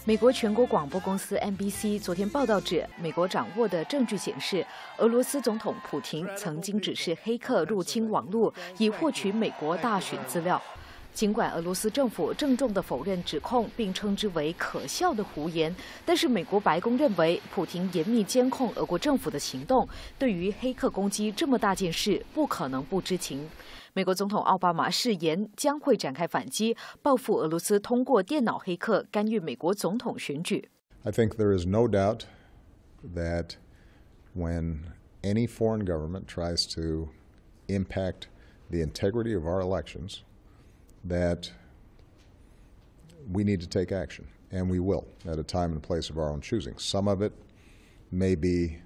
美国全国广播公司 NBC 昨天报道指，美国掌握的证据显示，俄罗斯总统普廷曾经指示黑客入侵网络，以获取美国大选资料。尽管俄罗斯政府郑重地否认指控，并称之为可笑的胡言，但是美国白宫认为，普廷严密监控俄国政府的行动，对于黑客攻击这么大件事，不可能不知情。美国总统奥巴马誓言将会展开反击，报复俄罗斯通过电脑黑客干预美国总统选举。 I think there is no doubt that when any foreign government tries to impact the integrity of our elections, that we need to take action, and we will, at a time and place of our own choosing. Some of it may be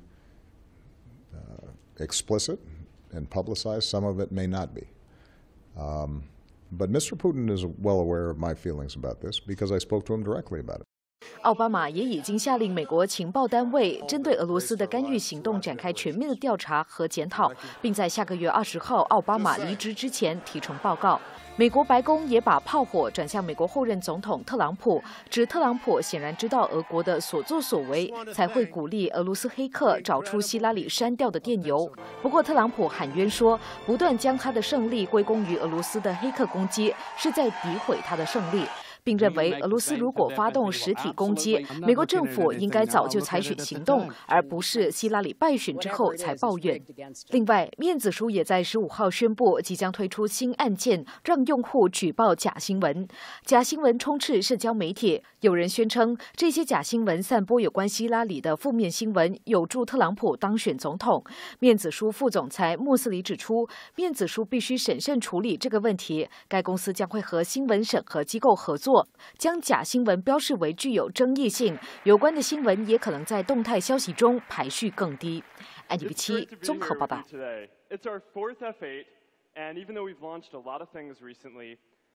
explicit and publicized, some of it may not be. But Mr. Putin is well aware of my feelings about this because I spoke to him directly about it. 奥巴马也已经下令美国情报单位针对俄罗斯的干预行动展开全面的调查和检讨，并在下个月20号奥巴马离职之前提呈报告。美国白宫也把炮火转向美国后任总统特朗普，指特朗普显然知道俄国的所作所为，才会鼓励俄罗斯黑客找出希拉里删掉的电邮。不过，特朗普喊冤说，不断将他的胜利归功于俄罗斯的黑客攻击，是在诋毁他的胜利。并认为，俄罗斯如果发动实体攻击，美国政府应该早就采取行动，而不是希拉里败选之后才抱怨。另外，面子书也在15号宣布，即将推出新案件，让用户举报假新闻。假新闻充斥社交媒体，有人宣称这些假新闻散播有关希拉里的负面新闻，有助特朗普当选总统。面子书副总裁穆斯里指出，面子书必须审慎处理这个问题，该公司将会和新闻审核机构合作。将假新闻标示为具有争议性，有关的新闻也可能在动态消息中排序更低。ITV7综合报道。